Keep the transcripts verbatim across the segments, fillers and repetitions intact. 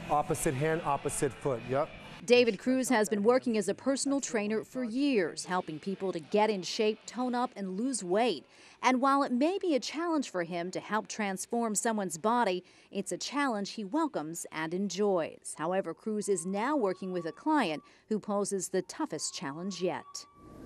Opposite hand, opposite foot, yep. David Cruz has been working as a personal trainer for years, helping people to get in shape, tone up, and lose weight. And while it may be a challenge for him to help transform someone's body, it's a challenge he welcomes and enjoys. However, Cruz is now working with a client who poses the toughest challenge yet.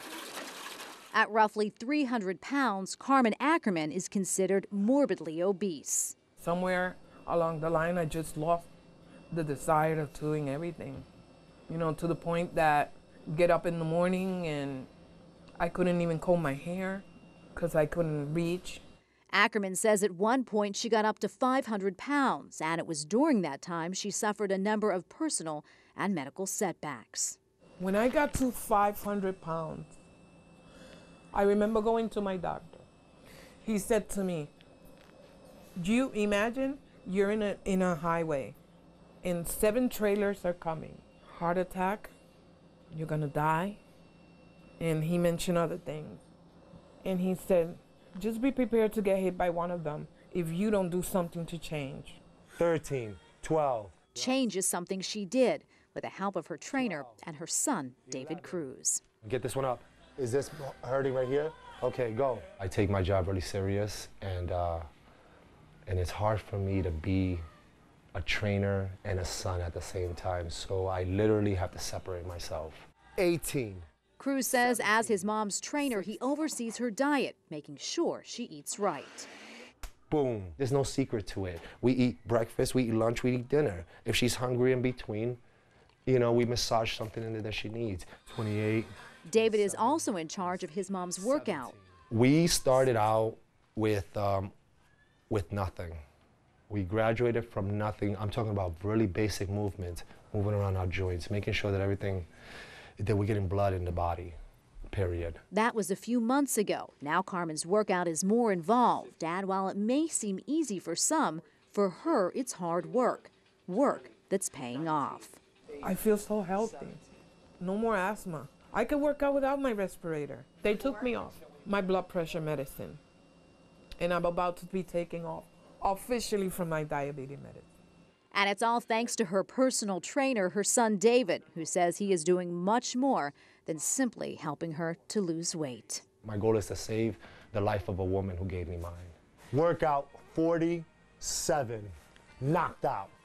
At roughly three hundred pounds, Carmin is considered morbidly obese. Somewhere along the line, I just lost the desire of doing everything. You know, to the point that get up in the morning and I couldn't even comb my hair because I couldn't reach. Ackerman says at one point she got up to five hundred pounds, and it was during that time she suffered a number of personal and medical setbacks. When I got to five hundred pounds, I remember going to my doctor. He said to me, do you imagine you're in a, in a highway and seven trailers are coming? Heart attack, you're gonna die. And he mentioned other things. And he said, just be prepared to get hit by one of them if you don't do something to change. thirteen, twelve. Change is something she did with the help of her trainer and her son, David Cruz. Get this one up. Is this hurting right here? Okay, go. I take my job really serious, and, uh, and it's hard for me to be a trainer and a son at the same time, so I literally have to separate myself. eighteen. Cruz says as his mom's trainer, he oversees her diet, making sure she eats right. Boom. There's no secret to it. We eat breakfast, we eat lunch, we eat dinner. If she's hungry in between, you know, we massage something in there that she needs. twenty-eight. David is also in charge of his mom's workout. We started out with, um, with nothing. We graduated from nothing. I'm talking about really basic movements, moving around our joints, making sure that everything, that we're getting blood in the body, period. That was a few months ago. Now Carmen's workout is more involved. And while it may seem easy for some, for her it's hard work. Work that's paying off. I feel so healthy. No more asthma. I could work out without my respirator. They took me off my blood pressure medicine. And I'm about to be taking off officially from my diabetes medicine. And it's all thanks to her personal trainer, her son David, who says he is doing much more than simply helping her to lose weight. My goal is to save the life of a woman who gave me mine. Workout forty-seven. Knocked out.